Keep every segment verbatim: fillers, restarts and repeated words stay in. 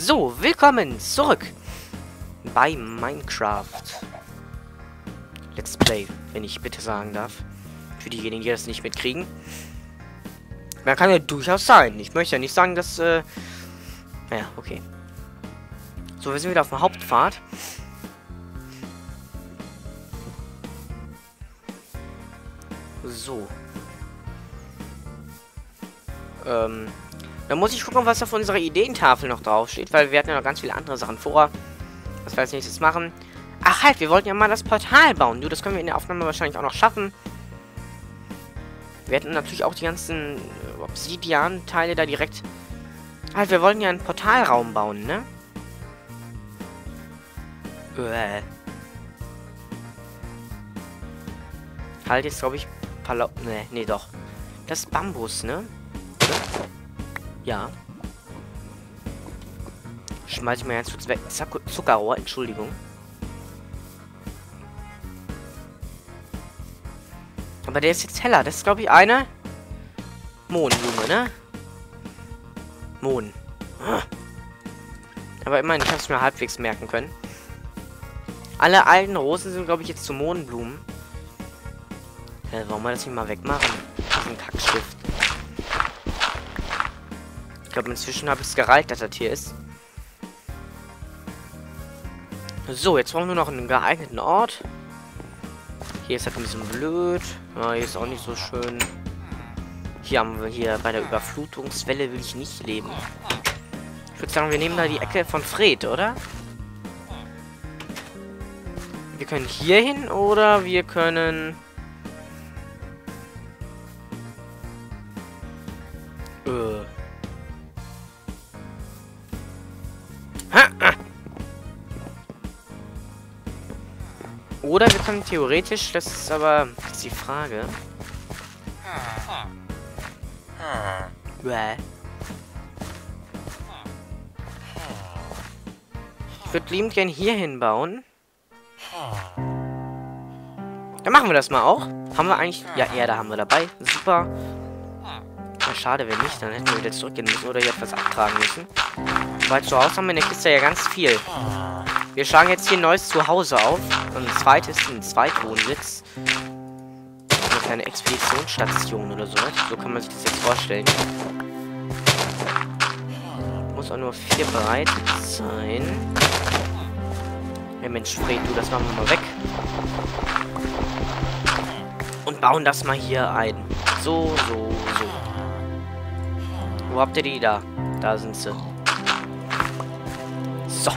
So, willkommen zurück bei Minecraft Let's Play, wenn ich bitte sagen darf. Für diejenigen, die das nicht mitkriegen. Man kann ja durchaus sein. Ich möchte ja nicht sagen, dass, äh... Naja, okay. So, wir sind wieder auf dem Hauptpfad. So. Ähm... Dann muss ich gucken, was auf unserer Ideentafel noch draufsteht, weil wir hatten ja noch ganz viele andere Sachen vor. Was wir als nächstes machen. Ach halt, wir wollten ja mal das Portal bauen. Du, das können wir in der Aufnahme wahrscheinlich auch noch schaffen. Wir hätten natürlich auch die ganzen Obsidian-Teile da direkt... Halt, wir wollten ja einen Portalraum bauen, ne? Uäh. Halt, jetzt glaube ich... Palo... Ne, nee, doch. Das ist Bambus, ne? Ja. Schmeiß ich mal jetzt kurz weg. Zuck Zuckerrohr, Entschuldigung. Aber der ist jetzt heller. Das ist, glaube ich, eine Mohnblume, ne? Mohn. Aber immerhin, ich habe es mir halbwegs merken können. Alle alten Rosen sind, glaube ich, jetzt zu Mohnblumen. Äh, warum wir das nicht mal wegmachen? Diesen Kackstift. Ich glaube, inzwischen habe ich es gereicht, dass das hier ist. So, jetzt brauchen wir nur noch einen geeigneten Ort. Hier ist halt ein bisschen blöd. Ja, hier ist auch nicht so schön. Hier haben wir hier bei der Überflutungswelle will ich nicht leben. Ich würde sagen, wir nehmen da die Ecke von Fred, oder? Wir können hier hin oder wir können... Äh... Oder wir können theoretisch, das ist aber das ist die Frage. Bäh. Ich würde liebend gern hier hinbauen. Dann machen wir das mal auch. Haben wir eigentlich... Ja, Erde haben wir dabei. Super. Na, schade, wenn nicht. Dann hätten wir wieder zurückgehen müssen oder hier etwas abtragen müssen. Weil zu Hause haben wir in der Kiste ja ganz viel. Wir schlagen jetzt hier ein neues Zuhause auf. Und ein zweites, ein Zweitwohnsitz. Eine kleine Expeditionsstation oder so. So kann man sich das jetzt vorstellen. Muss auch nur vier breit sein. Ja, Mensch, Fred, du, das machen wir mal weg. Und bauen das mal hier ein. So, so, so. Wo habt ihr die da? Da sind sie. So.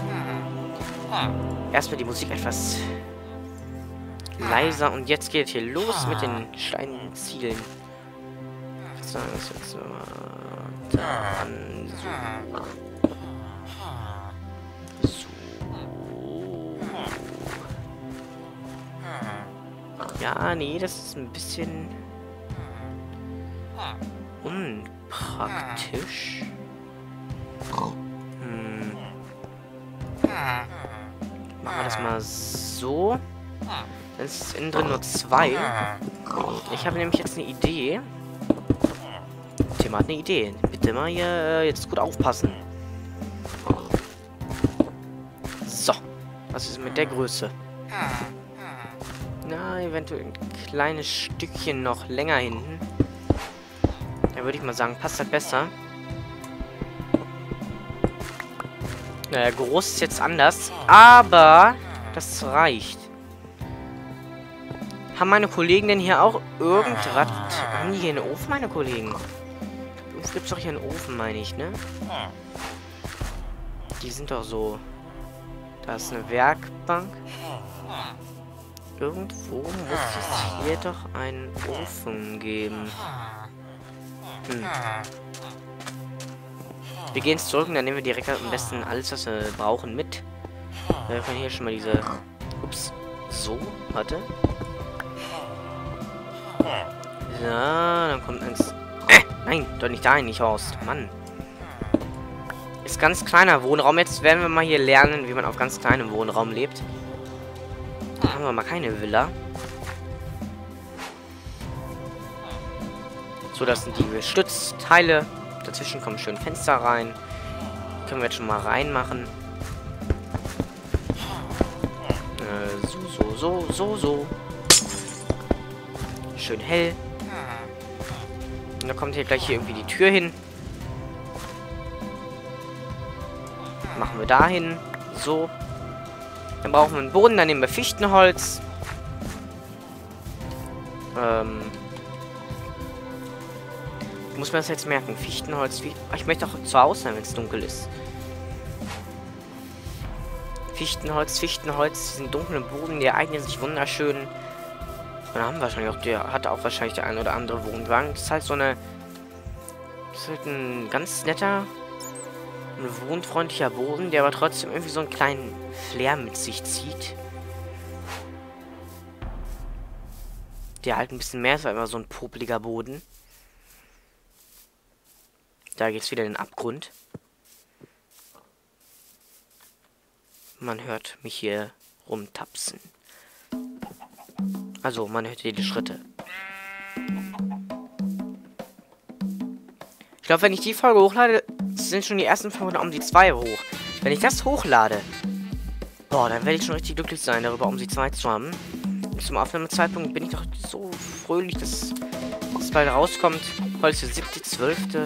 Erstmal die Musik etwas leiser. Und jetzt geht es hier los mit den steinigen Zielen. So, das jetzt so. Dann so. So. Ja, nee, das ist ein bisschen unpraktisch. Hm. Machen wir das mal so. Dann ist innen drin nur zwei. Ich habe nämlich jetzt eine Idee. Thema hat eine Idee. Bitte mal hier äh, jetzt gut aufpassen. So. Was ist mit der Größe? Na, eventuell ein kleines Stückchen noch länger hinten. Da würde ich mal sagen, passt das besser. Naja, groß ist jetzt anders. Aber das reicht. Haben meine Kollegen denn hier auch irgendwas? Haben die hier einen Ofen, meine Kollegen? Es gibt doch hier einen Ofen, meine ich, ne? Die sind doch so... Da ist eine Werkbank. Irgendwo muss es hier doch einen Ofen geben. Hm. Wir gehen jetzt zurück und dann nehmen wir direkt am besten alles, was wir brauchen, mit. Wir können hier schon mal diese... Ups. So, warte. Ja, dann kommt eins... Äh, nein, doch nicht dahin, nicht Horst. Mann. Ist ganz kleiner Wohnraum. Jetzt werden wir mal hier lernen, wie man auf ganz kleinem Wohnraum lebt. Da haben wir mal keine Villa. So, das sind die Stützteile. Dazwischen kommen schön Fenster rein. können wir jetzt schon mal reinmachen. Äh, so, so, so, so, so. Schön hell. Und da kommt hier gleich hier irgendwie die Tür hin. Machen wir dahin. So. Dann brauchen wir einen Boden, dann nehmen wir Fichtenholz. Ähm. Ich muss mir das jetzt merken. Fichtenholz. Wie ich möchte auch zu Hause sein, wenn es dunkel ist. Fichtenholz, Fichtenholz, diesen dunklen Boden, der eignet sich wunderschön. Und da haben wir wahrscheinlich auch, der hat auch wahrscheinlich der ein oder andere Wohnwagen. Das ist halt so eine. Das ist halt ein ganz netter, ein wohnfreundlicher Boden, der aber trotzdem irgendwie so einen kleinen Flair mit sich zieht. Der halt ein bisschen mehr ist, weil immer so ein popeliger Boden. Da geht's wieder in den Abgrund. Man hört mich hier rumtapsen. Also, man hört hier die Schritte. Ich glaube, wenn ich die Folge hochlade, sind schon die ersten Folgen um die zwei hoch. Wenn ich das hochlade, boah, dann werde ich schon richtig glücklich sein, darüber um die zwei zu haben. Und zum Aufnahmezeitpunkt bin ich doch so fröhlich, dass es bald rauskommt. Heute ist der siebte zwölfte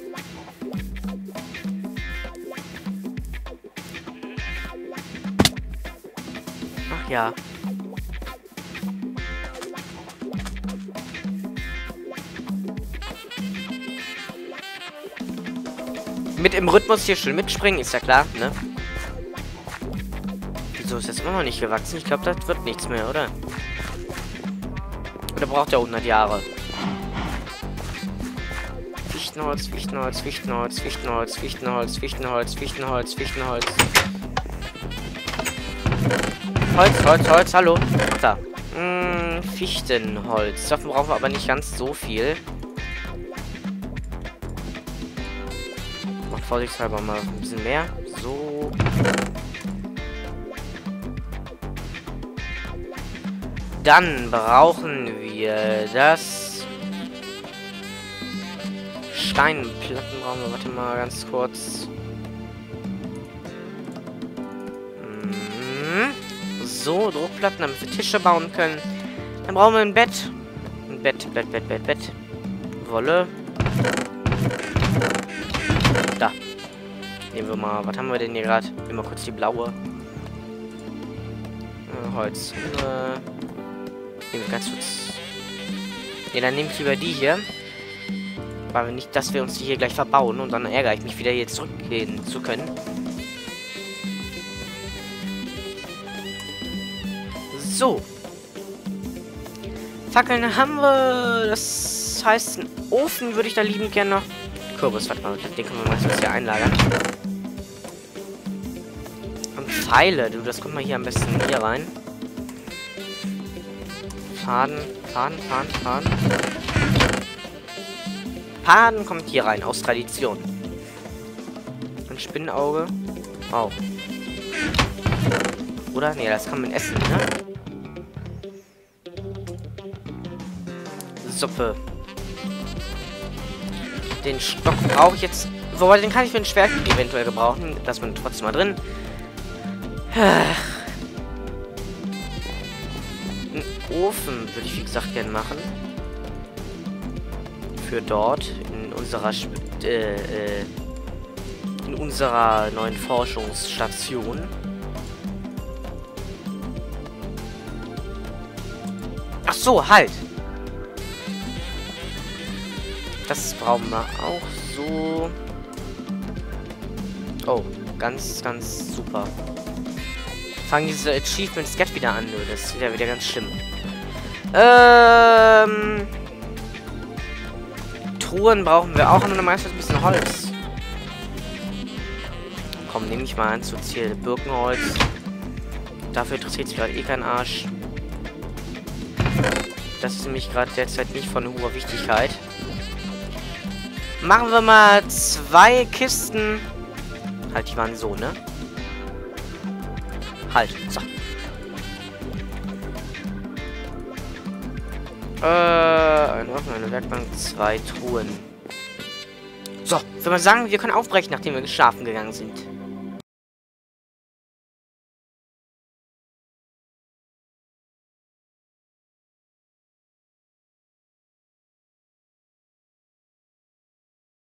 Ach ja. Mit im Rhythmus hier schön mitspringen, ist ja klar, ne? Wieso ist das immer noch nicht gewachsen? Ich glaube, das wird nichts mehr, oder? Oder braucht er hundert Jahre? Fichtenholz, Fichtenholz, Fichtenholz, Fichtenholz, Fichtenholz, Fichtenholz, Fichtenholz, Fichtenholz. Holz, Holz, Holz, hallo. Ach, da. Hm, Fichtenholz. Davon brauchen wir aber nicht ganz so viel. Mach vorsichtshalber mal ein bisschen mehr. So. Dann brauchen wir das. Steinplatten brauchen wir. Warte mal ganz kurz. So, Druckplatten, damit wir Tische bauen können. Dann brauchen wir ein Bett. Ein Bett, Bett, Bett, Bett, Bett. Wolle. Da. Nehmen wir mal, was haben wir denn hier gerade? Nehmen wir kurz die blaue. Äh, Holz. Äh, nehmen wir ganz kurz. Ne, dann nehme ich lieber die hier. Weil wir nicht, dass wir uns die hier gleich verbauen und dann ärgere ich mich wieder hier zurückgehen zu können. So. Fackeln haben wir. Das heißt, einen Ofen würde ich da liebend gerne noch. Kürbis, warte mal, den können wir meistens hier einlagern. Und Pfeile, du, das kommt mal hier am besten hier rein. Faden, Faden, Faden, Faden. Faden kommt hier rein, aus Tradition. Ein Spinnenauge. Wow. Oder? Nee, das kann man essen, ne? Suppe. Den Stock brauche ich jetzt. Wobei, den kann ich für ein Schwert eventuell gebrauchen. Lass man trotzdem mal drin. Einen Ofen würde ich, wie gesagt, gerne machen. Für dort. In unserer Sp äh, äh, in unserer neuen Forschungsstation. Ach so, halt. Das brauchen wir auch so. Oh, ganz, ganz super. Fangen diese Achievements Get wieder an, nö. Das ist wieder, wieder ganz schlimm. Ähm. Truhen brauchen wir auch, aber meistens ein bisschen Holz. Komm, nehme ich mal an zu Ziel. Birkenholz. Dafür interessiert sich gerade eh kein Arsch. Das ist nämlich gerade derzeit nicht von hoher Wichtigkeit. Machen wir mal zwei Kisten. Halt, die waren so, ne? Halt, so. Äh, ein Ofen, eine Werkbank, zwei Truhen. So, ich würde mal sagen, wir können aufbrechen, nachdem wir geschlafen gegangen sind.